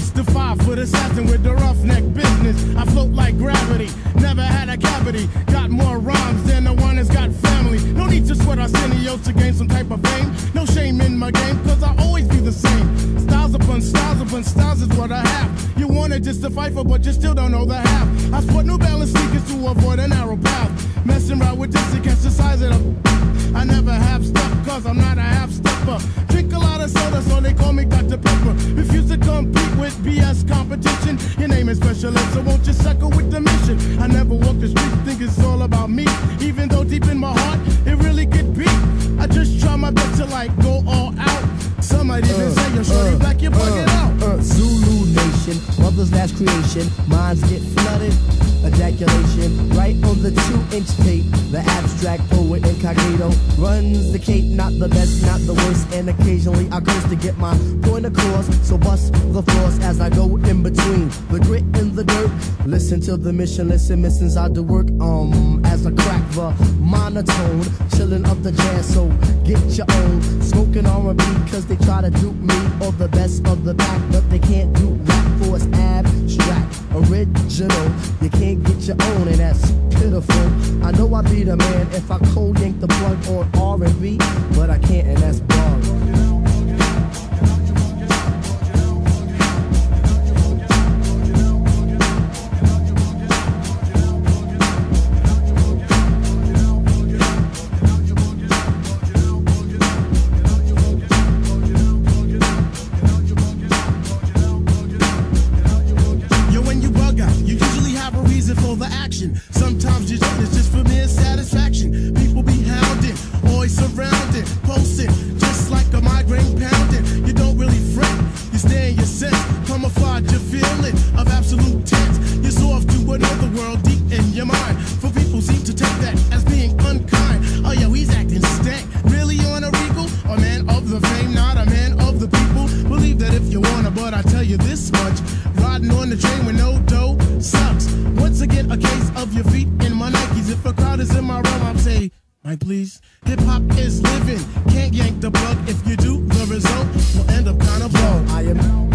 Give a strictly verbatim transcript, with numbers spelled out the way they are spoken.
It's the five-foot assassin with the roughneck business. I float like gravity, never had a cavity. Got more rhymes than the one that's got family. No need to sweat Arsenio to gain some type of fame. No shame in my game, cause I always be the same. Styles upon styles upon styles is what I have. You wanted just to fight for, but you still don't know the half. I sport New Balance sneakers to avoid a narrow path. Messing around with this to catch the size of the... I never have stuff, cause I'm not a half-stepper. Drink a lot of soda, so they call me Doctor Pepper. Refuse to compete with B S competition. Your name is specialist, so won't you suckle with the mission? I never walk the street, think it's all about me. Even though deep in my heart, it really could be. I just try my best to like go all out. Some might even uh, say you're shorty uh, black, you're bugging uh, out. Uh, Zulu Nation, mother's last creation. Minds get flooded, ejaculation. Right on the two-inch tape, the abstract poet incognito runs the cape, not the best, not the worst. And occasionally I curse to get my point across. So bust the floors as I go in between the grit and the dirt. Listen to the mission, listen, missions I do work. Um, as I crack the monotone, chilling up the jazz. So get your own, smoking R and B, cause they try to dupe me or the best of the pack, but they can't do rap for it's abstract, original. You can't get your own, and that's pitiful. I know I be the man if I cold yank the plug on R and B, but I can't, and that's bars. For the action, sometimes you don't, it's just for mere satisfaction. People be hounding, always surrounded, posting, just like a migraine pounding. You don't really fret, you stay in your sense, camouflage your feeling of absolute tense. You're so off to another world deep in your mind. For people seem to take that as being unkind. Oh yo, he's acting stank, really on a regal? A man of the fame, not a man of the people. Believe that if you wanna, but I tell you this much, riding on the train with no dough sucks. Once again, a case of your feet in my Nikes. If a crowd is in my realm, I'll say, Mike, please. Hip-hop is living, can't yank the plug. If you do, the result will end up kind of blow. I am